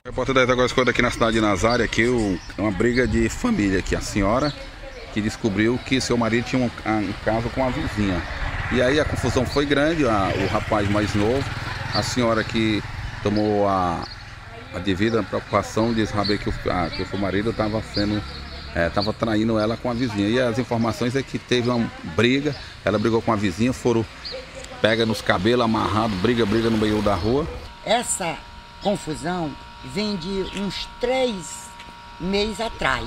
O repórter 10 agora escolheu aqui na cidade de Nazário, aqui uma briga de família aqui. A senhora que descobriu que seu marido tinha um caso com a vizinha. E aí a confusão foi grande, o rapaz mais novo, a senhora que tomou a devida preocupação de saber que o seu marido estava traindo ela com a vizinha. E as informações é que teve uma briga, ela brigou com a vizinha, foram pega nos cabelos, amarrado, briga no meio da rua. Essa confusão vem de uns 3 meses atrás,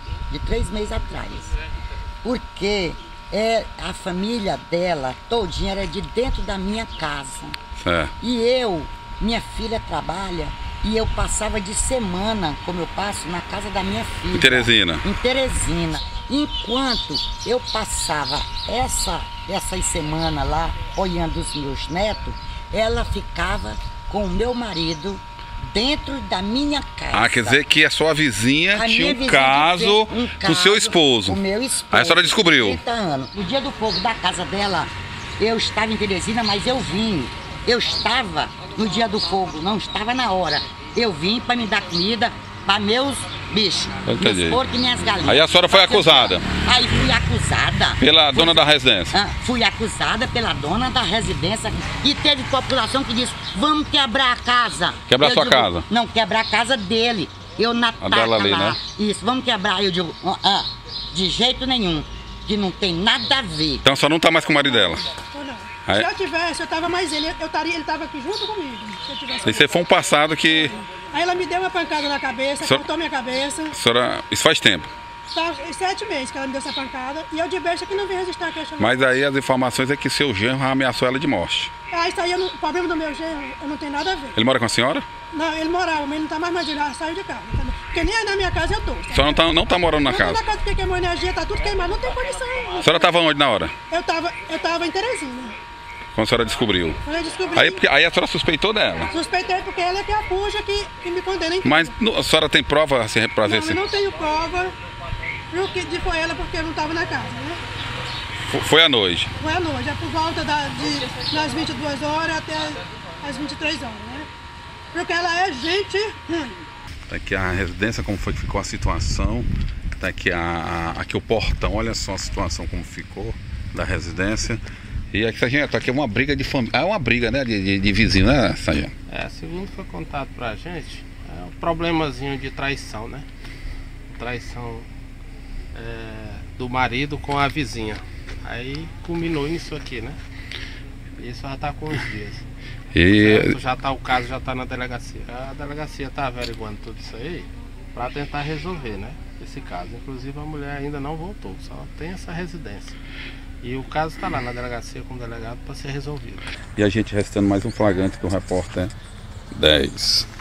porque a família dela todinha era de dentro da minha casa. E minha filha trabalha e eu passava de semana, como eu passo, na casa da minha filha. Em Teresina? Em Teresina. Enquanto eu passava essas semanas lá, olhando os meus netos, ela ficava com o meu marido dentro da minha casa. Quer dizer que a sua vizinha tinha um caso com o seu esposo. O meu esposo. Aí a senhora descobriu. 30 anos. No dia do fogo da casa dela, eu estava em Teresina, mas eu vim. Eu estava no dia do fogo, não estava na hora. Eu vim para me dar comida para meus bichos, meus porcos e minhas galinhas. Aí a senhora foi acusada? Aí fui acusada. Pela dona da residência? Fui acusada pela dona da residência e teve população que disse, vamos quebrar a casa. Quebrar sua casa? Não, quebrar a casa dele. Eu na taca ali, lá. né? Isso, vamos quebrar. Eu digo, de jeito nenhum, que não tem nada a ver. Então só não está mais com o marido dela? Se eu tivesse, eu tava mais ele tava aqui junto comigo. Se eu tivesse. E você foi um passado que... Aí ela me deu uma pancada na cabeça, cortou minha cabeça. Senhora, isso faz tempo? 7 meses que ela me deu essa pancada e eu de besta que não vim resistir a questão. Mas aí as informações é que seu genro ameaçou ela de morte. Isso aí, o problema do meu genro, eu não tenho nada a ver. Ele mora com a senhora? Não, ele morava, mas ele não tá mais de lá, saiu de casa. Porque nem aí na minha casa eu tô. A senhora não tá morando na casa? Na casa porque queimou energia, tá tudo queimado, não tem condição. A senhora estava onde na hora? Eu tava em Teresina. Quando a senhora descobriu? Quando eu descobri. Aí a senhora suspeitou dela? Suspeitei porque ela é que acusa que me condena em tudo. Mas a senhora tem prova assim, pra ver se... Não tenho prova que foi ela porque eu não estava na casa, né? Foi à noite? Foi à noite, por volta das 22 horas até as 23 horas, né? Porque ela é gente ruim. Tá aqui a residência, como foi que ficou a situação. Tá aqui, aqui o portão, olha só a situação como ficou da residência. E aqui, sargento, aqui é uma briga de família. É uma briga, né, de vizinho, né, sargento? Segundo foi contado pra gente, é um problemazinho de traição, né? Traição do marido com a vizinha. Aí culminou nisso aqui, né? Isso já tá com uns dias. O caso já tá na delegacia. A delegacia tá averiguando tudo isso aí pra tentar resolver, né? Esse caso. Inclusive a mulher ainda não voltou, só tem essa residência. E o caso está lá na delegacia com o delegado para ser resolvido. E a gente restando mais um flagrante do repórter 10.